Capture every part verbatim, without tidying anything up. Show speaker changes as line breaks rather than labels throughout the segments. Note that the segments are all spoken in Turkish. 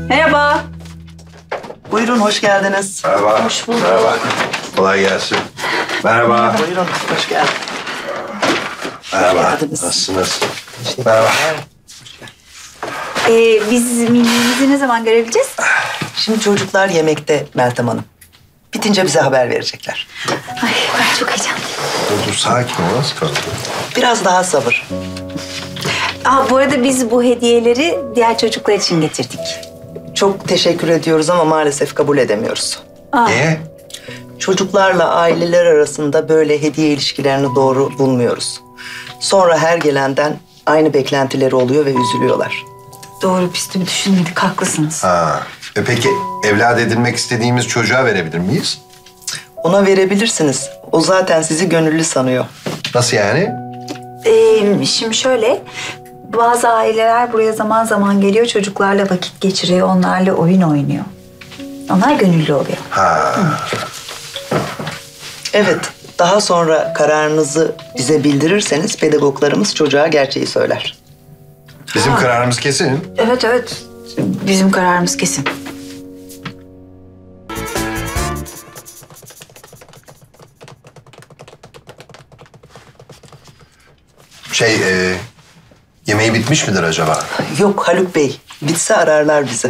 Merhaba.
Buyurun, hoş geldiniz.
Merhaba.
Hoş bulduk.
Merhaba. Kolay gelsin. Merhaba.
Buyurun, hoş geldiniz.
Merhaba.
geldiniz.
Nasılsınız? Merhaba.
Ee, biz Milli'mizi ne zaman görebileceğiz?
Şimdi çocuklar yemekte Meltem Hanım. Bitince bize haber verecekler.
Ay ben çok heyecanlıyım.
Dur, dur sakin ol. Nasıl kaldı?
Biraz daha sabır.
Aa, bu arada biz bu hediyeleri diğer çocuklar için getirdik.
Çok teşekkür ediyoruz ama maalesef kabul edemiyoruz.
Aa,
Niye?
Çocuklarla aileler arasında böyle hediye ilişkilerini doğru bulmuyoruz. Sonra her gelenden aynı beklentileri oluyor ve üzülüyorlar.
doğru, biz de düşünmedik, haklısınız.
Ha. E peki evlat edinmek istediğimiz çocuğa verebilir miyiz?
Ona verebilirsiniz. O zaten sizi gönüllü sanıyor.
Nasıl yani?
Ee, şimdi şöyle, bazı aileler buraya zaman zaman geliyor, çocuklarla vakit geçiriyor, onlarla oyun oynuyor. Onlar gönüllü oluyor.
Ha.
Evet, daha sonra kararınızı bize bildirirseniz pedagoglarımız çocuğa gerçeği söyler.
Bizim kararımız kesin.
Evet evet, bizim kararımız kesin.
Şey, e, yemeği bitmiş midir acaba?
Yok Haluk Bey, bitse ararlar bizi.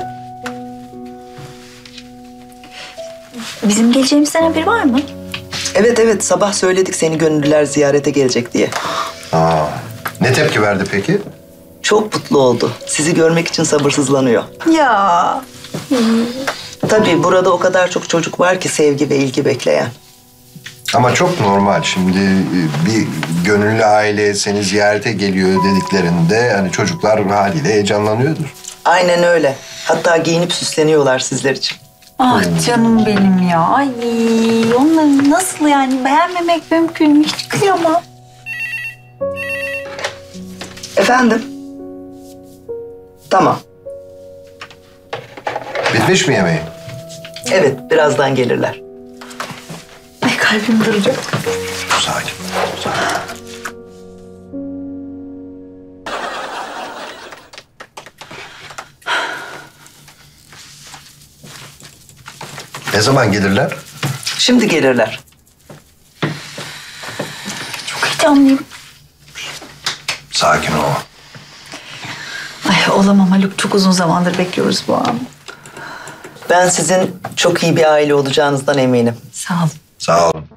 Bizim geleceğimizden haberi var mı?
Evet evet, sabah söyledik seni gönüllüler ziyarete gelecek diye.
Aa. Ne tepki verdi peki?
Çok mutlu oldu. Sizi görmek için sabırsızlanıyor.
Ya.
Tabii burada o kadar çok çocuk var ki sevgi ve ilgi bekleyen.
Ama çok normal. Şimdi e, bir gönüllü aile seni ziyarete geliyor dediklerinde hani çocuklar haliyle heyecanlanıyordur.
Aynen öyle. Hatta giyinip süsleniyorlar sizler için.
Ah canım benim ya. Ay onları nasıl yani beğenmemek mümkün mü? Hiç kıyamam.
Efendim? Tamam.
Bitmiş mi yemeği?
Evet, birazdan gelirler.
Ay kalbim duracak.
Sakin. Ne zaman gelirler?
Şimdi gelirler.
Çok heyecanlıyım.
Sakin ol.
Ay olamam Haluk. Çok uzun zamandır bekliyoruz bu anı.
Ben sizin çok iyi bir aile olacağınızdan eminim.
Sağ ol.
Sağ olun.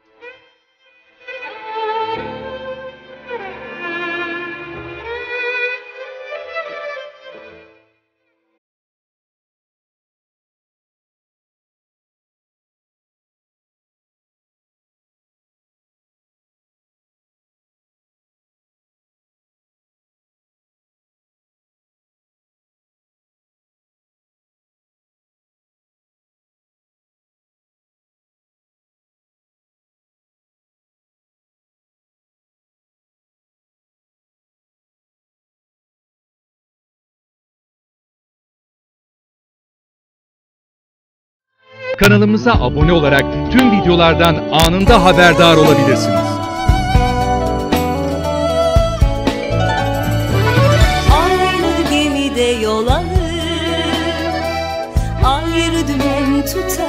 Kanalımıza abone olarak tüm videolardan anında haberdar olabilirsiniz.
Aynı gemide yol alır, ayrı dümen tutar.